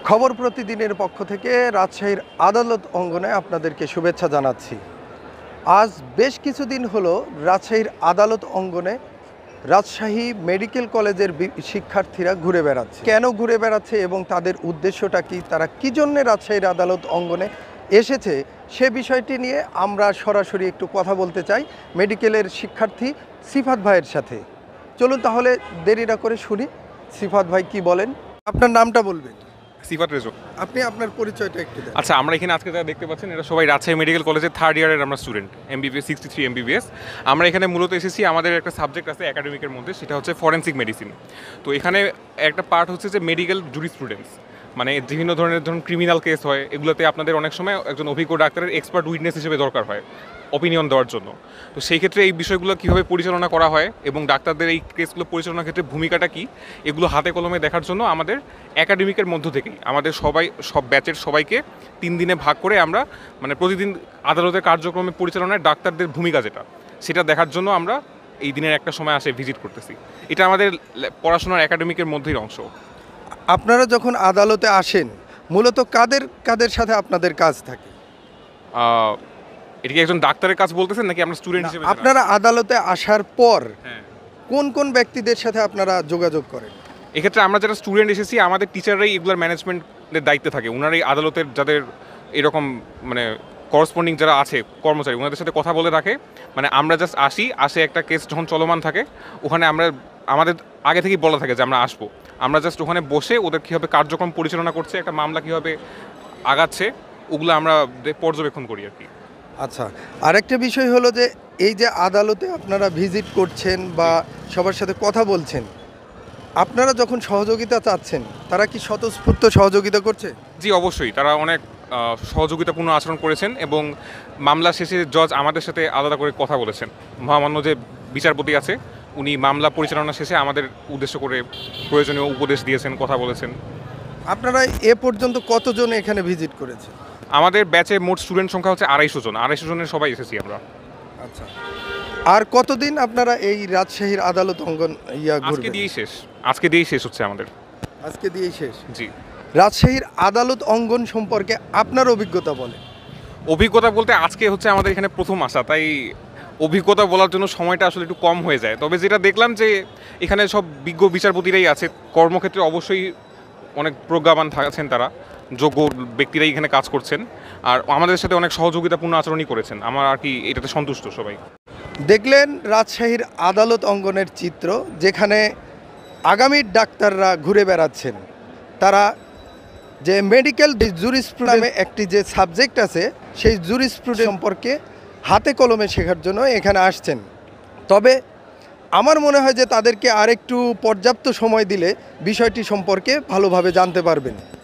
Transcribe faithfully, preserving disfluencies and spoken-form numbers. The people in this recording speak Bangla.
খবর প্রতিদিনের পক্ষ থেকে রাজশাহীর আদালত অঙ্গনে আপনাদেরকে শুভেচ্ছা জানাচ্ছি। আজ বেশ কিছুদিন হলো রাজশাহীর আদালত অঙ্গনে রাজশাহী মেডিকেল কলেজের শিক্ষার্থীরা ঘুরে বেড়াচ্ছে। কেন ঘুরে বেড়াচ্ছে এবং তাদের উদ্দেশ্যটা কি, তারা কী জন্যে রাজশাহীর আদালত অঙ্গনে এসেছে, সে বিষয়টি নিয়ে আমরা সরাসরি একটু কথা বলতে চাই মেডিকেলের শিক্ষার্থী সিফাত ভাইয়ের সাথে। চলুন তাহলে দেরি না করে শুনি সিফাত ভাই কি বলেন। আপনার নামটা বলবেন? সিফাত রেজো। আপনি আপনার পরিচয়টা একটু দেন। আচ্ছা, আমরা এখানে আজকে যারা দেখতে পাচ্ছেন এরা সবাই রাজশাহী মেডিকেল কলেজের থার্ড ইয়ারের আমরা student, MBBS sixty three MBBS. আমরা এখানে মূলত এসেছি, আমাদের একটা সাবজেক্ট আছে একাডেমিকের মধ্যে, সেটা হচ্ছে ফরেন্সিক মেডিসিন। তো এখানে একটা পার্ট হচ্ছে যে মেডিকেল জুরিসপ্রুডেন্স, মানে বিভিন্ন ধরনের ধরুন ক্রিমিনাল কেস হয়, এগুলোতে আপনাদের অনেক সময় একজন অভিজ্ঞ ডাক্তারের এক্সপার্ট উইটনেস হিসেবে দরকার হয় অপিনিয়ন দেওয়ার জন্য। তো সেই ক্ষেত্রে এই বিষয়গুলো কীভাবে পরিচালনা করা হয় এবং ডাক্তারদের এই কেসগুলো পরিচালনার ক্ষেত্রে ভূমিকাটা কী, এগুলো হাতে কলমে দেখার জন্য আমাদের একাডেমিকের মধ্য থেকেই আমাদের সবাই সব ব্যাচের সবাইকে তিন দিনে ভাগ করে আমরা মানে প্রতিদিন আদালতের কার্যক্রমে পরিচালনায় ডাক্তারদের ভূমিকা যেটা, সেটা দেখার জন্য আমরা এই দিনের একটা সময় আসে ভিজিট করতেছি। এটা আমাদের পড়াশোনার একাডেমিকের মধ্যেই অংশ। আপনারা যখন আদালতে আসেন মূলত কাদের কাদের সাথে আপনাদের কাজ থাকে? এটা কি একজন ডাক্তারের কাজ বলতেছেন নাকি আমরা স্টুডেন্ট হিসেবে? আপনারা আদালতে আসার পর হ্যাঁ, কোন কোন ব্যক্তিদের সাথে আপনারা যোগাযোগ করেন? এক্ষেত্রে আমরা যারা স্টুডেন্ট এসেছি আমাদের টিচাররাই এগুলোর ম্যানেজমেন্টের দায়িত্বে থাকে। ওনারাই আদালতের যাদের এরকম মানে করসপন্ডিং যারা আছে কর্মচারী, ওনাদের সাথে কথা বলে রাখে। মানে আমরা জাস্ট আসি, আসে একটা কেস যখন চলমান থাকে ওখানে আমরা আমাদের আগে থেকেই বলা থাকে যে আমরা আসবো, আমরা জাস্ট ওখানে বসে ওদের কীভাবে কার্যক্রম পরিচালনা করছে, একটা মামলা কীভাবে আগাচ্ছে, ওগুলো আমরা পর্যবেক্ষণ করি আর কি। আচ্ছা, আরেকটা বিষয় হলো যে এই যে আদালতে আপনারা ভিজিট করছেন বা সবার সাথে কথা বলছেন, আপনারা যখন সহযোগিতা চাচ্ছেন তারা কি স্বতঃস্ফূর্ত সহযোগিতা করছে? জি অবশ্যই, তারা অনেক সহযোগিতাপূর্ণ আচরণ করেছেন এবং মামলা শেষে জজ আমাদের সাথে আলাদা করে কথা বলেছেন। মহামান্য যে বিচারপতি আছে উনি মামলা পরিচালনা শেষে আমাদের উদ্দেশ্য করে প্রয়োজনীয় উপদেশ দিয়েছেন, কথা বলেছেন। আপনারা এ পর্যন্ত কতজন এখানে ভিজিট করেছেন? আমাদের ব্যাচে মোট স্টুডেন্ট সংখ্যা হচ্ছে আড়াইশো জন, আড়াইশো জনের সবাই এসেছি আমরা। আচ্ছা, আর কতদিন আপনারা এই রাজশাহীর আদালত অঙ্গন ইয়া ঘুরবেন? আজকে দিয়েই শেষ, আজকে দিয়েই শেষ হচ্ছে আমাদের। আজকে দিয়েই শেষ? জি। রাজশাহীর আদালত অঙ্গন সম্পর্কে আপনার অভিজ্ঞতা বলেন। অভিজ্ঞতা বলতে আজকে হচ্ছে আমাদের এখানে প্রথম আসা, তাই অভিজ্ঞতা বলার জন্য সময়টা আসলে একটু কম হয়ে যায়। তবে যেটা দেখলাম যে এখানে সব বিজ্ঞ বিচারপতিরাই আছে, কর্মক্ষেত্রে অবশ্যই অনেক প্রজ্ঞাবান থাকছেন, তারা যোগ্য ব্যক্তিরাই এখানে কাজ করছেন আর আমাদের সাথে অনেক সহযোগিতাপূর্ণ আচরণই করেছেন। আমার আর কি এটাতে সন্তুষ্ট সবাই। দেখলেন রাজশাহীর আদালত অঙ্গনের চিত্র, যেখানে আগামীর ডাক্তাররা ঘুরে বেড়াচ্ছেন। তারা যে মেডিকেল জুরিসপ্রুডেন্স নামে একটি যে সাবজেক্ট আছে সেই জুরিসপ্রুডেন্স সম্পর্কে হাতে কলমে শেখার জন্য এখানে আসছেন। তবে আমার মনে হয় যে তাদেরকে আরেকটু পর্যাপ্ত সময় দিলে বিষয়টি সম্পর্কে ভালোভাবে জানতে পারবেন।